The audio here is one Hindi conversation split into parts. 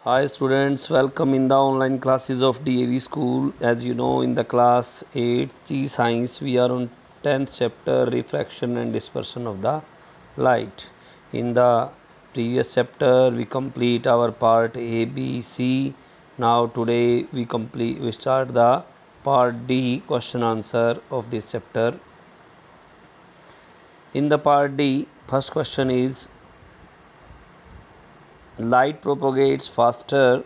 Hi students, welcome in the online classes of DAV school. As you know, in the class 8 G science we are on 10th chapter refraction and dispersion of the light. In the previous chapter we complete our part A, B, C. Now today we start the part D question answer of this chapter. In the part D, first question is light propagates faster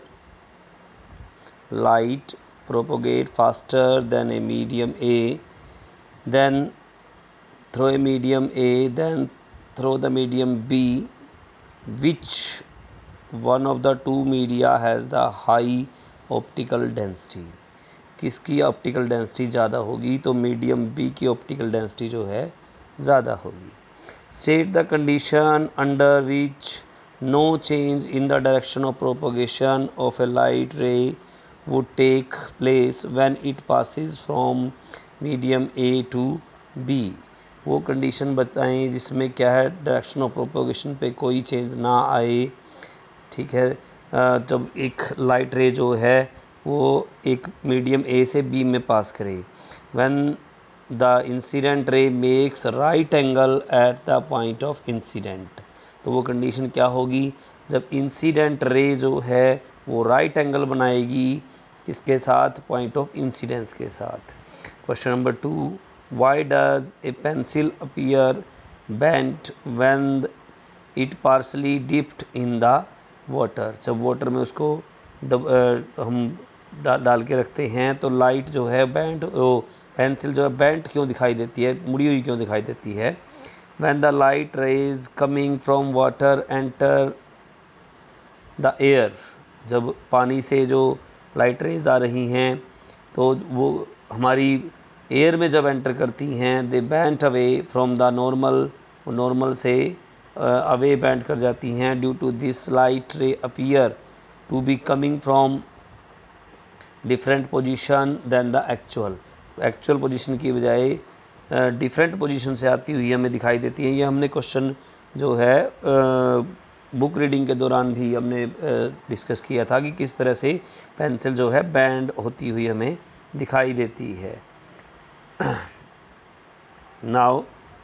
than a medium A, then through a medium A, then through the medium B. Which one of the two media has the high optical density? किसकी ऑप्टिकल डेंसिटी ज़्यादा होगी? तो मीडियम बी की ऑप्टिकल डेंसिटी जो है ज़्यादा होगी. State the condition under which no change in the direction of propagation of a light ray would take place when it passes from medium A to B. वो कंडीशन बताएं जिसमें क्या है, डायरेक्शन ऑफ प्रोपोगेशन पे कोई चेंज ना आए. ठीक है, जब एक लाइट रे जो है वो एक मीडियम ए से बी में पास करे. When the incident ray makes right angle at the point of incident. तो वो कंडीशन क्या होगी? जब इंसिडेंट रे जो है वो राइट एंगल बनाएगी किसके साथ? पॉइंट ऑफ इंसिडेंस के साथ. Question number 2, why does a pencil appear bent when it partially dipped in the water. जब वाटर में उसको हम डाल के रखते हैं तो लाइट जो है पेंसिल जो है बेंट क्यों दिखाई देती है, मुड़ी हुई क्यों दिखाई देती है? When the light rays coming from water enter the air, जब पानी से जो लाइट रेज आ रही हैं तो वो हमारी एयर में जब एंटर करती हैं, they bent away from the normal, normal से अवे बेंट कर जाती हैं. Due to this light ray appear to be coming from different position than the actual position की बजाय डिफरेंट पोजीशन से आती हुई हमें दिखाई देती है. ये हमने क्वेश्चन जो है बुक रीडिंग के दौरान भी हमने डिस्कस किया था कि किस तरह से पेंसिल जो है बैंड होती हुई हमें दिखाई देती है. Now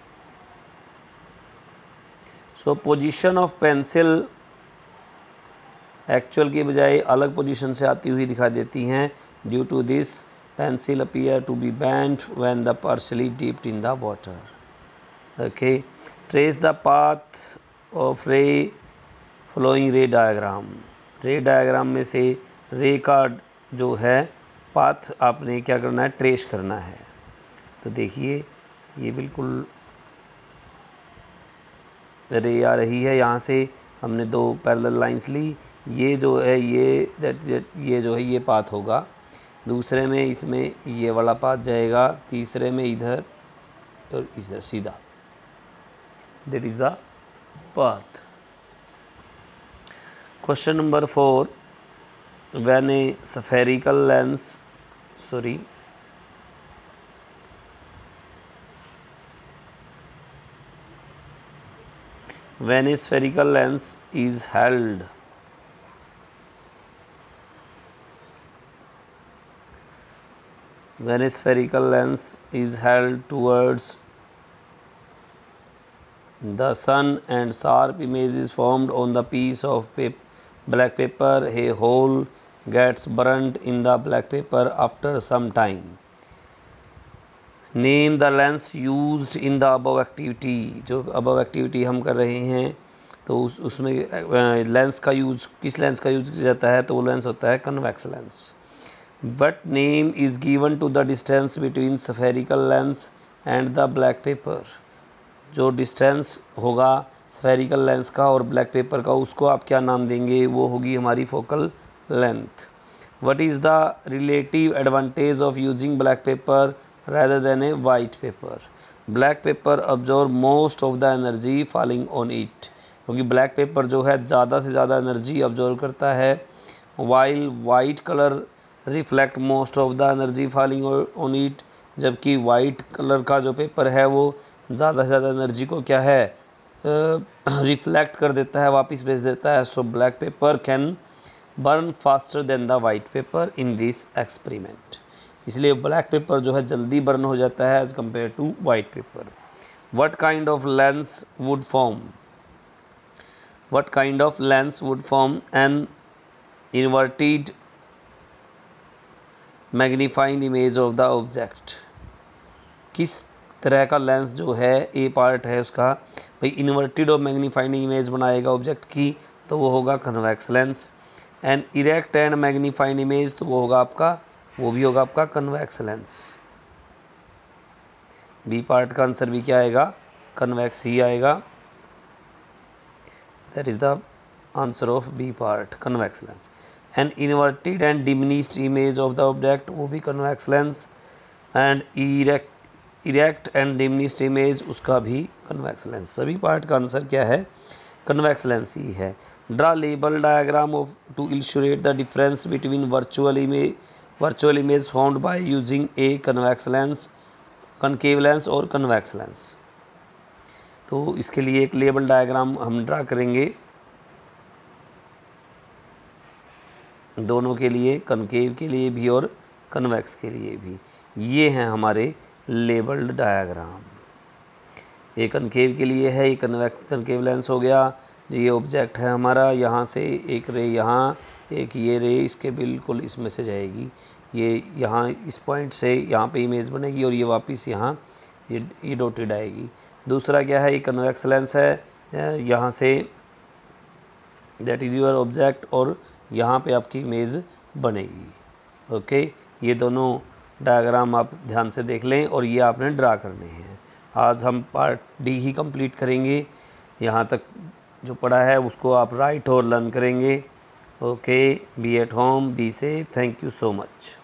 so position of pencil actual की बजाय अलग पोजीशन से आती हुई दिखाई देती हैं. Due to this pencil appear to be bent when the partially dipped in the water. Okay, trace the path of ray following ray diagram. Ray diagram में से रे का जो है पाथ आपने क्या करना है? ट्रेस करना है. तो देखिए ये बिल्कुल रे आ रही है, यहाँ से हमने दो पैरेलल लाइंस ली. ये जो है ये जो है ये पाथ होगा. दूसरे में इसमें ये वाला पाथ जाएगा, तीसरे में इधर और इधर सीधा. That is the path. Question number 4, when a spherical lens when a spherical lens is held towards the sun and sharp image is formed on the piece of black paper, a hole gets burnt in the black paper after some time. Name the lens used in the above activity. जो above activity हम कर रहे हैं तो उसमें लेंस का यूज, किस लेंस का यूज किया जाता है? तो वो लेंस होता है convex lens. What name is given to the distance between spherical lens and the black paper? जो डिस्टेंस होगा स्फेरिकल लेंस का और ब्लैक पेपर का, उसको आप क्या नाम देंगे? वो होगी हमारी focal length. What is the relative advantage of using black paper rather than a white paper? Black paper absorb most of the energy falling on it. क्योंकि ब्लैक पेपर जो है ज़्यादा से ज़्यादा एनर्जी अब्जॉर्व करता है, while white color reflect most of the energy falling on it. जबकि वाइट कलर का जो पेपर है वो ज़्यादा से ज़्यादा एनर्जी को क्या है रिफ्लेक्ट कर देता है, वापस भेज देता है. So black paper can burn faster than the white paper in this experiment. इसलिए ब्लैक पेपर जो है जल्दी बर्न हो जाता है as compare to white paper. What kind of lens would form, what kind of lens would form an inverted magnifying image of the object. किस तरह का लेंस जो है ए पार्ट है उसका भाई इन्वर्टेड और मैग्नीफाइंग इमेज बनाएगा ऑब्जेक्ट की, तो वो होगा convex lens. And erect and magnifying image, तो वो होगा आपका, वो भी होगा आपका कन्वेक्स लेंस। बी पार्ट का आंसर भी क्या आएगा, कन्वेक्स ही आएगा। That is the answer of B part, convex lens. And inverted and diminished image of the object, वो भी convex lens. And erect and diminished image, उसका भी कन्वेक्स लेंस। सभी पार्ट का आंसर क्या है, कन्वेक्स लेंस ही है। Draw label diagram of to illustrate the difference between virtual image found by using a convex lens, concave lens और कन्वेक्स लेंस। तो इसके लिए एक लेबल डायग्राम हम ड्रा करेंगे दोनों के लिए, कनकेव के लिए भी और कन्वेक्स के लिए भी। ये हैं हमारे लेबल्ड डायग्राम। एक कनकेव के लिए है, एक कनकेव लेंस हो गया। ये ऑब्जेक्ट है हमारा, यहाँ से एक रे यहाँ, एक ये रे इसके बिल्कुल इसमें से जाएगी, ये यहाँ इस पॉइंट से यहाँ पे इमेज बनेगी और ये वापस यहाँ ये डॉटेड आएगी। दूसरा क्या है, ये कन्वेक्स लेंस है, यहाँ say that is your object और यहाँ पे आपकी इमेज बनेगी। ओके, ये दोनों डायग्राम आप ध्यान से देख लें और ये आपने ड्रा करने हैं। आज हम पार्ट डी ही कंप्लीट करेंगे, यहाँ तक जो पढ़ा है उसको आप राइट और लर्न करेंगे। Okay, be at home, be safe, thank you so much.